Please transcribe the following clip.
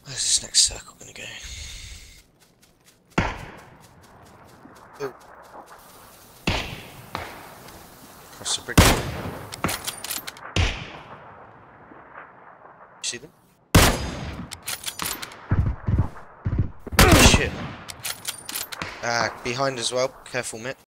Where's this next circle gonna go? Oh. Cross the bridge. You see them? Shit. Behind as well. Careful, Mitt.